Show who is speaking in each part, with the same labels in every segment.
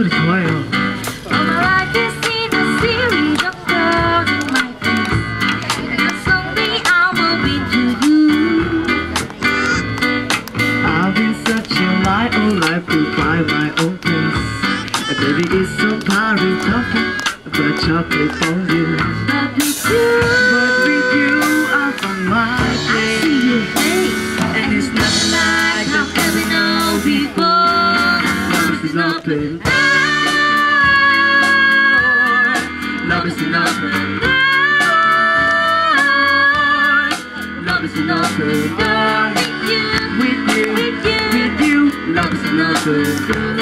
Speaker 1: 노래 좋아해요.
Speaker 2: All my life is in a series of girls in my face, and someday I will be to you.
Speaker 1: I've been searching my own life to find my own place. And baby, it's so powdery toffee, but chocolate fondue.
Speaker 2: But with you,
Speaker 1: I found my
Speaker 2: I
Speaker 1: place.
Speaker 2: see your face,
Speaker 1: And it's nothing like
Speaker 2: I've never known before.
Speaker 1: love is nothing. Love is nothing. Love is nothing. With you, love is nothing.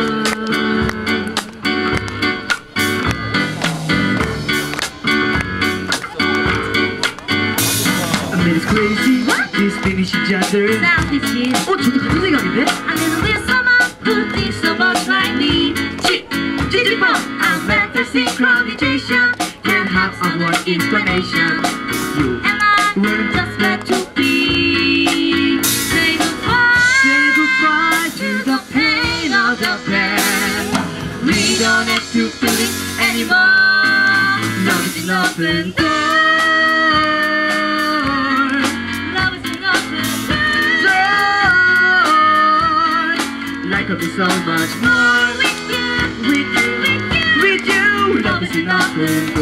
Speaker 1: I mean it's crazy. This finish each other.
Speaker 2: Now this is
Speaker 1: 저도 같은 생각인데?
Speaker 2: I'm in with someone who thinks so much like me. I'm better synchronization.
Speaker 1: Can't have a word explanation. You
Speaker 2: And I just meant to be. Say goodbye to the pain of the past. We don't have to feel it anymore.
Speaker 1: Love is nothing.
Speaker 2: Love is nothing.
Speaker 1: Like I'll be so much more
Speaker 2: With you,
Speaker 1: with you. Love is nothing.